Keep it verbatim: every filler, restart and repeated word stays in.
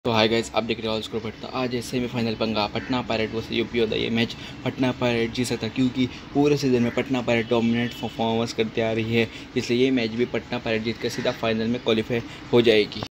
तो hi guys, आप देख रहे हो ऑल स्कोर पटना। आज है सेमीफाइनल पंगा पटना पायरेट वर्सेस यूपी होता है। ये मैच पटना पायरेट जीत सकता है क्योंकि पूरे सीजन में पटना पायरेट डोमिनेट परफॉर्मेंस करते आ रही है, इसलिए ये मैच भी पटना पायरेट जीत कर सीधा फाइनल में क्वालिफाई हो जाएगी।